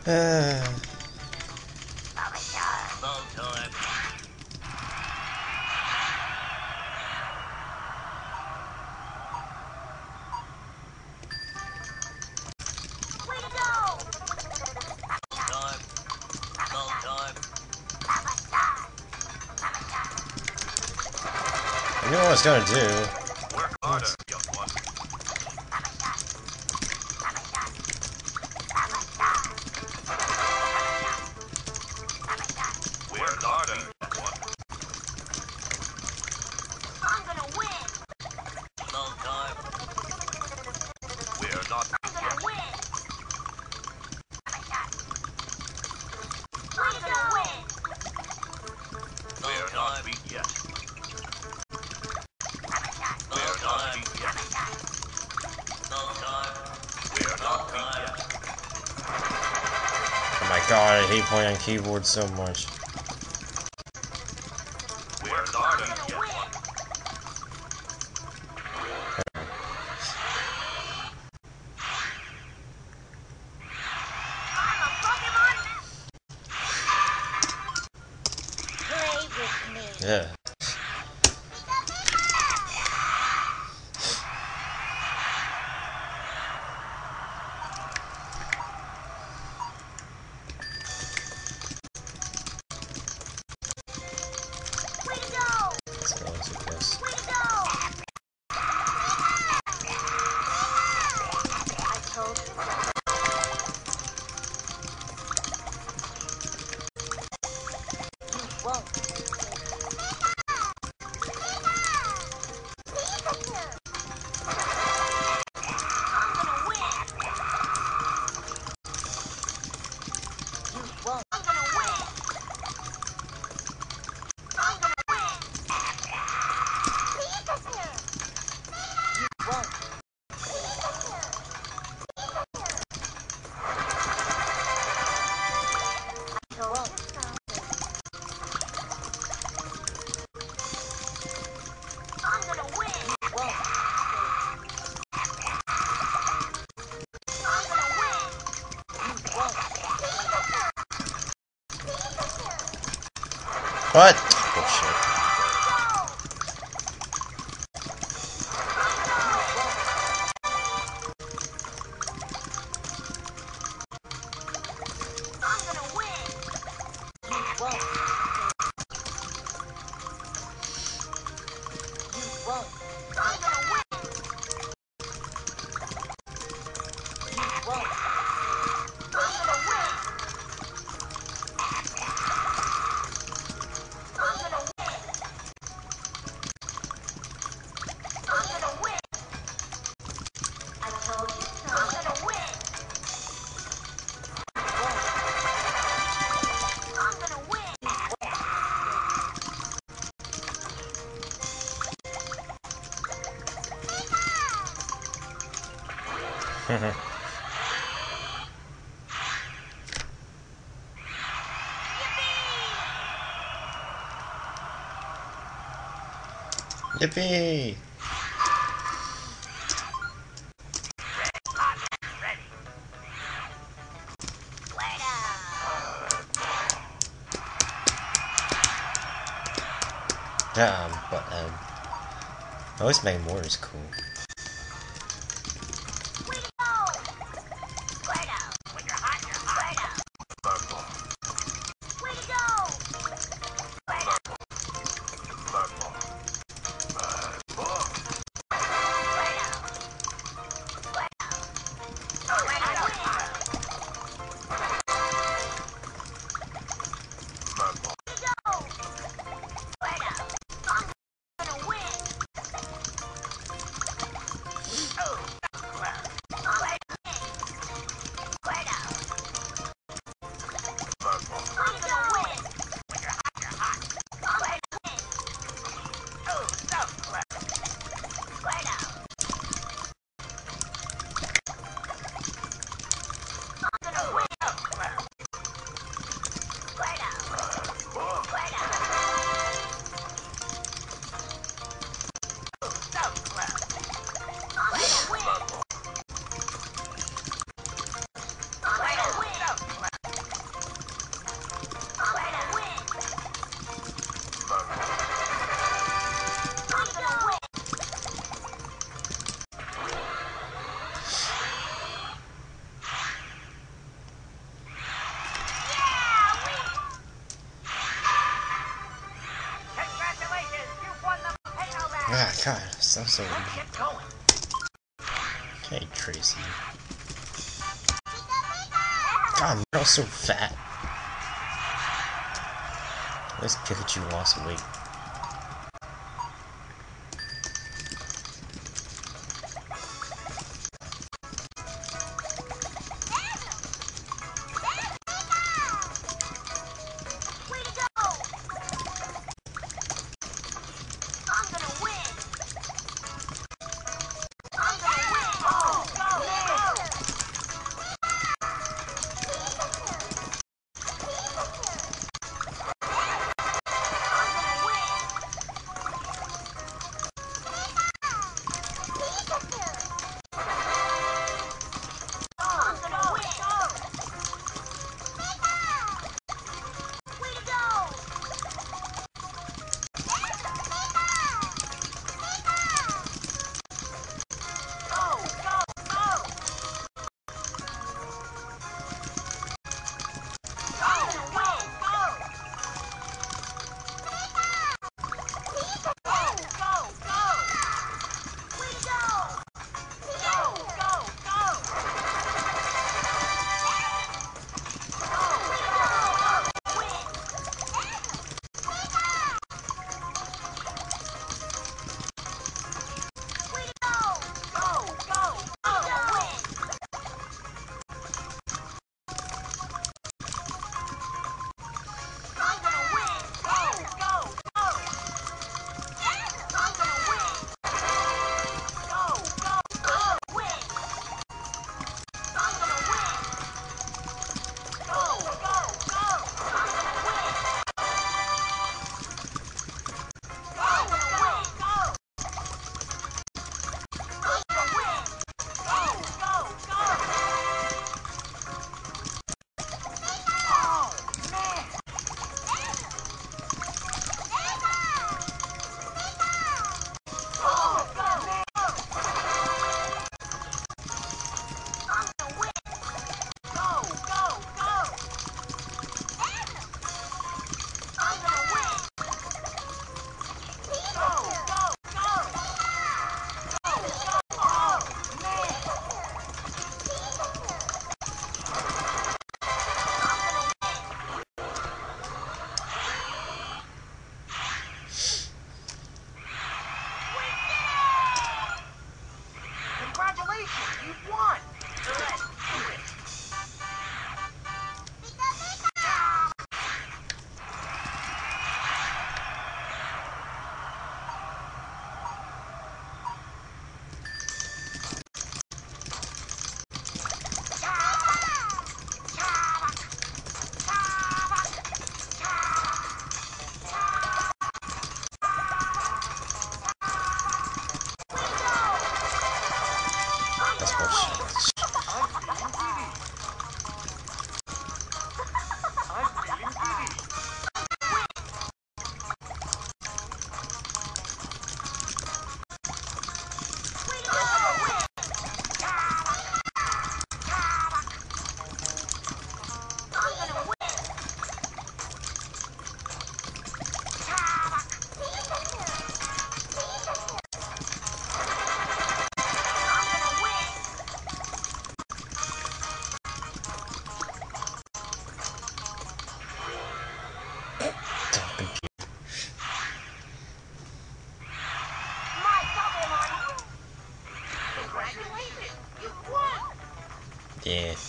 I knew what I was gonna do. Work harder, young one. Work harder, young one. I'm gonna win. No time. We're not I'm gonna yet. win. I'm gonna win. We're not beat yet. We're not beat yet. No time. We're not beat yet. Oh my god, I hate playing on keyboard so much. We're harder, I'm gonna young win. one. I'm a Pokemon. Play with me. Yeah. Way to go. That's what I was gonna guess. Way to go. I told you so. You won't. I'm gonna win. You won't. I'm gonna win. I'm gonna win. You won't. I won't. I'm gonna win. You won't. I'm gonna win. You won't. What? Bullshit. I'm gonna win. You won't. You won't. I'm gonna win. You won't. I'm gonna win. I'm gonna win. I'm gonna win. I told you so. I'm gonna win. You won't. I'm gonna win. Yippee! Damn, but I always make more is cool. Way to go! Squirtle! When you're hot, you're hot. Purple. Way to go! Squirtle! Purple. Purple. Purple. God, sounds so Let's weird. get going. Okay, Tracy. God, Meryl's so fat. This Pikachu lost weight. Way to go! I'm gonna win! I'm gonna win! Go! Go! Go! I'm gonna win! I'm gonna win! Way to go! Go! Go! Go! I'm gonna win! Go! Go! Go! Go! Way to go! Go! Go! Go! Congratulations, you won! Let's do it! That's bullshit. I'm reading TV. My double, honey! Congratulations! You won! Yeah.